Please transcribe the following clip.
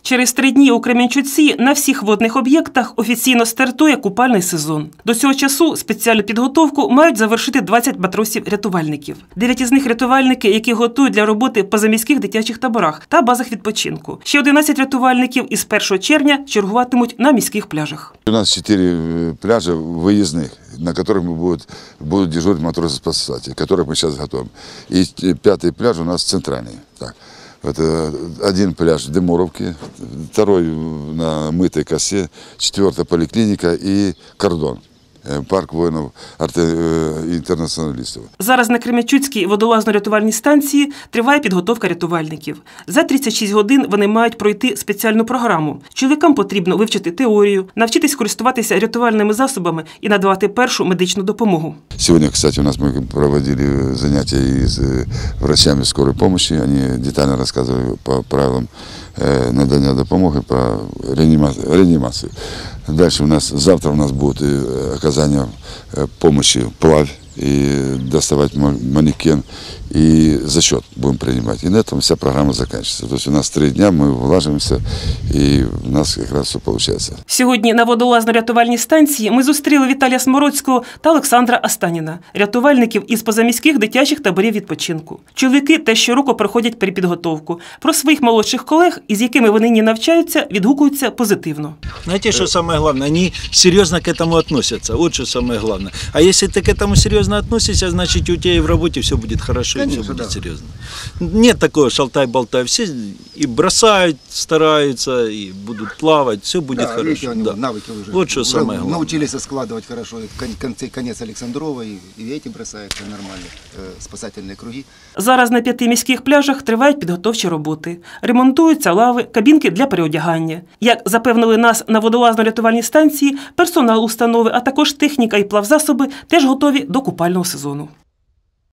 Через 3 дні у Кременчуці на всіх водних об'єктах офіційно стартує купальний сезон. До цього часу спеціальну підготовку мають завершити 20 матросів-рятувальників. 9 із них – рятувальники, які готують для роботи в позаміських дитячих таборах та базах відпочинку. Ще 11 рятувальників із 1 червня чергуватимуть на міських пляжах. У нас 4 пляжа выездных, на которых будут дежурить матросы-спасатели, которых мы сейчас готовим. И 5-й пляж у нас центральный. Так. Это 1 пляж в Демуровке, 2-й на Мытой косе, 4-я поликлиника и Кордон. Парк воїнів-інтернаціоналістів. Зараз на Кременчуцькій водолазно-рятувальній станції триває підготовка рятувальників. За 36 годин вони мають пройти спеціальну програму. Чоловікам потрібно вивчити теорію, навчитись користуватися рятувальними засобами і надавати першу медичну допомогу. Сьогодні, кстати, у нас ми проводили заняття із врачами скорої допомоги. Вони детально розказували по правилам надання допомоги, по реанімації. Дальше завтра у нас будет оказание помощи вплавь и доставать манекен, и зачет будем принимать. И на этом вся программа заканчивается. То есть у нас 3 дня, мы влажимся, и у нас как раз все получается. Сьогодні на водолазно-рятувальній станції ми зустріли Віталія Смородського та Олександра Астаніна, рятувальників із позаміських дитячих таборів відпочинку. Чоловіки теж щороку проходять перепідготовку. Про своїх молодших колег, із якими вони нині навчаються, відгукуються позитивно. Знаете, что самое главное? Они серьезно к этому относятся. Вот что самое главное. А если ты к этому серьезно относишься, значит у тебя и в работе все будет хорошо, конечно, и все будет серьезно. Нет такого шалтай-болтай. Все и бросают, стараются, и будут плавать, все будет хорошо. Да. Навыки уже. Вот что самое главное. Научились складывать хорошо. Конец Александрова, и эти бросаются нормально. Спасательные круги. Зараз на 5 міських пляжах тривають підготовчі роботи. Ремонтуються лави, кабінки для переодягання. Як запевнили нас на водолазно-рятувальній станції, персонал установи, а також техніка і плавзасоби теж готові до купального сезону.